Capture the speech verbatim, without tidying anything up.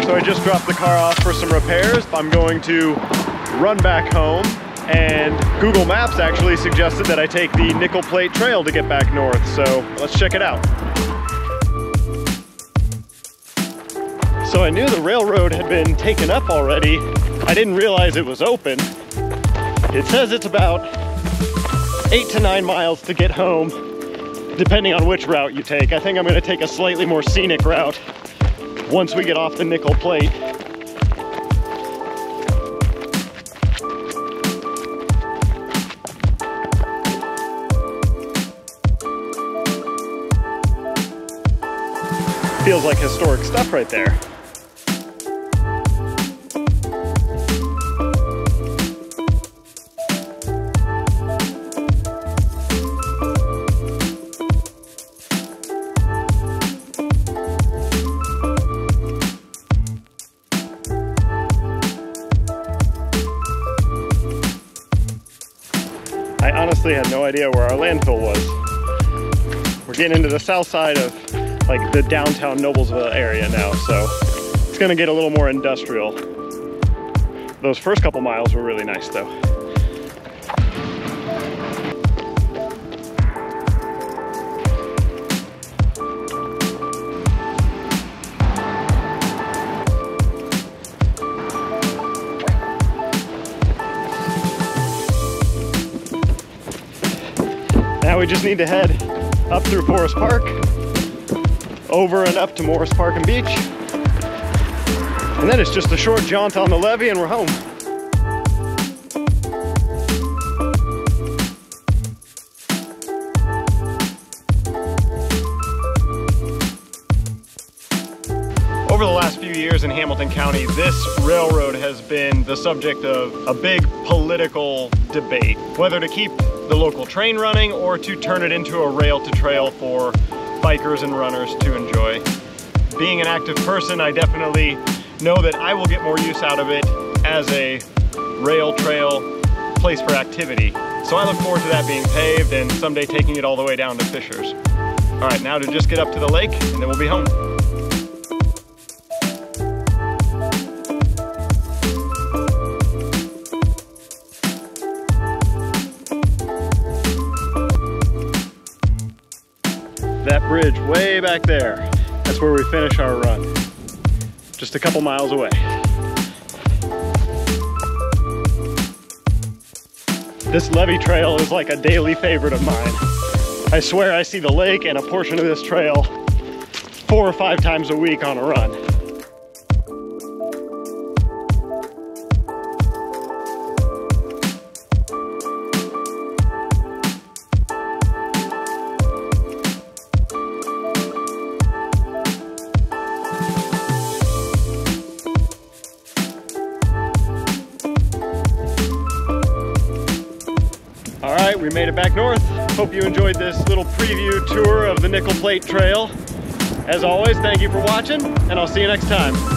So I just dropped the car off for some repairs. I'm going to run back home, and Google Maps actually suggested that I take the Nickel Plate Trail to get back north, so let's check it out. So I knew the railroad had been taken up already. I didn't realize it was open. It says it's about eight to nine miles to get home, depending on which route you take. I think I'm gonna take a slightly more scenic route once we get off the Nickel Plate. Feels like historic stuff right there. I honestly had no idea where our landfill was. We're getting into the south side of like the downtown Noblesville area now, so it's gonna get a little more industrial. Those first couple miles were really nice though. Now we just need to head up through Forest Park, over and up to Morris Park and Beach, and then it's just a short jaunt on the levee and we're home. Over the last few years in Hamilton County, this railroad has been the subject of a big political debate, whether to keep the local train running or to turn it into a rail to trail for bikers and runners to enjoy. Being an active person, I definitely know that I will get more use out of it as a rail trail place for activity. So I look forward to that being paved and someday taking it all the way down to Fishers. All right, now to just get up to the lake and then we'll be home. That bridge way back there, that's where we finish our run. Just a couple miles away. This levee trail is like a daily favorite of mine. I swear I see the lake and a portion of this trail four or five times a week on a run. All right, we made it back north. Hope you enjoyed this little preview tour of the Nickel Plate Trail. As always, thank you for watching, and I'll see you next time.